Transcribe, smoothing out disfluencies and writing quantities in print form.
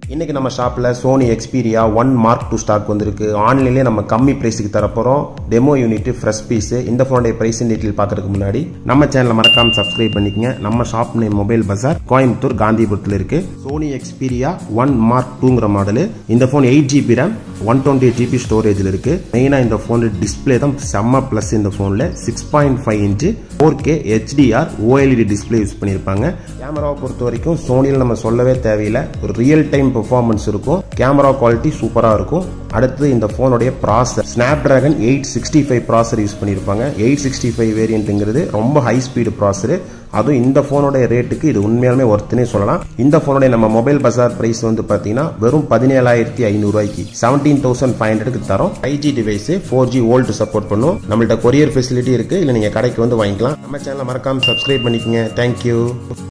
இன்னைக்கு நம்ம ஷாப்ல Sony Xperia 1 Mark II stock வந்திருக்கு. ஆன்லைன்லயே நம்ம கம்மி பிரைஸ்க்கு தர போறோம். Demo unit fresh piece. இந்த போனோட பிரைஸ் டீடைல் பார்க்கிறதுக்கு முன்னாடி நம்ம சேனலை மறக்காம சப்ஸ்கிரைப் பண்ணிக்கங்க. நம்ம shop name mobile Bazaar, Coimbatore, காந்திபுரத்துல இருக்கு. Sony Xperia 1 Mark IIங்கிற மாடல். இந்த போன் 8GB RAM 128GB ஸ்டோரேஜ்ல இருக்கு. மெயினா இந்த போன் டிஸ்ப்ளே தான் செம்ம பிளஸ். இந்த போன்ல 6.5 inch 4K HDR OLED display use பண்ணிருப்பாங்க. கேமராவை பொறுத்த வரைக்கும் சோனியில் நம்ம சொல்லவே தேவையில்லை. ஒரு ரியல் டைம் பெர்ஃபார்மன்ஸ் இருக்கும். கேமரா குவாலிட்டி சூப்பரா இருக்கும். அடுத்து இந்த போனுடைய ப்ராசஸர் Snapdragon 865 ப்ராசஸர் யூஸ் பண்ணிருப்பாங்க. 865 வேரியன்ட்ங்கிறது ரொம்ப ஹை ஸ்பீடு ப்ராசஸர். அதுவும் இந்த போனோட ரேட்டுக்கு இது உண்மையாலுமே ஒர்த்துனே சொல்லலாம். இந்த போனோட நம்ம மொபைல் பஜார் பிரைஸ் வந்து பாத்தீங்கன்னா வெறும் 17,500 ரூபாய்க்கு 17,500க்கு தரோம். 5G device 4G volt support பண்ணும். நம்மள்ட்ட கொரியர் ஃபெசிலிட்டி இருக்கு. இல்ல நீங்க கடைக்கு வந்து வாங்கிக்கலாம். நம்ம சேனலை மறக்காம சப்ஸ்கிரைப் பண்ணிக்கங்க. தேங்க்யூ.